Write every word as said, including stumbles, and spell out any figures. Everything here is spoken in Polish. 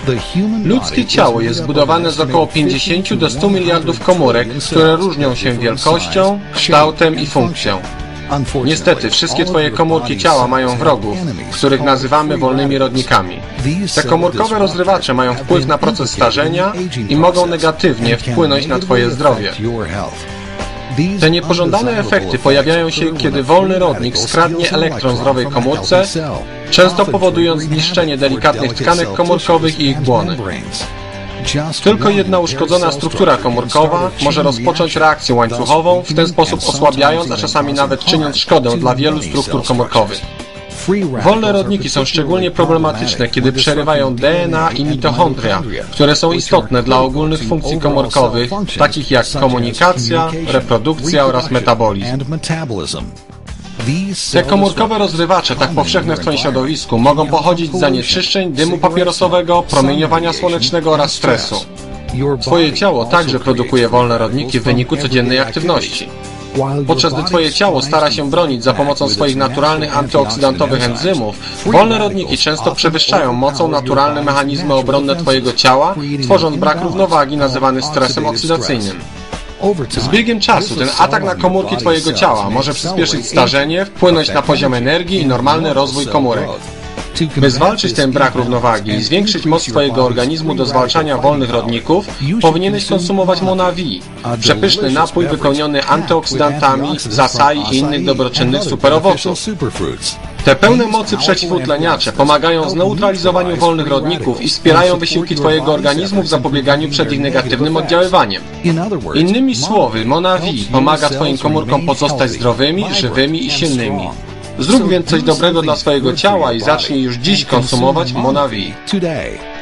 Ludzkie ciało jest zbudowane z około pięćdziesięciu do stu miliardów komórek, które różnią się wielkością, kształtem i funkcją. Niestety, wszystkie Twoje komórki ciała mają wrogów, których nazywamy wolnymi rodnikami. Te komórkowe rozrywacze mają wpływ na proces starzenia i mogą negatywnie wpłynąć na Twoje zdrowie. Te niepożądane efekty pojawiają się, kiedy wolny rodnik skradnie elektron zdrowej komórce, często powodując zniszczenie delikatnych tkanek komórkowych i ich błony. Tylko jedna uszkodzona struktura komórkowa może rozpocząć reakcję łańcuchową, w ten sposób osłabiając, a czasami nawet czyniąc szkodę dla wielu struktur komórkowych. Wolne rodniki są szczególnie problematyczne, kiedy przerywają D N A i mitochondria, które są istotne dla ogólnych funkcji komórkowych, takich jak komunikacja, reprodukcja oraz metabolizm. Te komórkowe rozrywacze, tak powszechne w Twoim środowisku, mogą pochodzić z zanieczyszczeń, dymu papierosowego, promieniowania słonecznego oraz stresu. Twoje ciało także produkuje wolne rodniki w wyniku codziennej aktywności. Podczas gdy Twoje ciało stara się bronić za pomocą swoich naturalnych antyoksydantowych enzymów, wolne rodniki często przewyższają mocą naturalne mechanizmy obronne Twojego ciała, tworząc brak równowagi nazywany stresem oksydacyjnym. Z biegiem czasu ten atak na komórki Twojego ciała może przyspieszyć starzenie, wpłynąć na poziom energii i normalny rozwój komórek. By zwalczyć ten brak równowagi i zwiększyć moc Twojego organizmu do zwalczania wolnych rodników, powinieneś konsumować Monavi, przepyszny napój wypełniony antyoksydantami z acai i innych dobroczynnych superowoców. Te pełne mocy przeciwutleniacze pomagają w zneutralizowaniu wolnych rodników i wspierają wysiłki Twojego organizmu w zapobieganiu przed ich negatywnym oddziaływaniem. Innymi słowy, Monavi pomaga Twoim komórkom pozostać zdrowymi, żywymi i silnymi. Zrób więc coś dobrego dla swojego ciała i zacznij już dziś konsumować Monavi.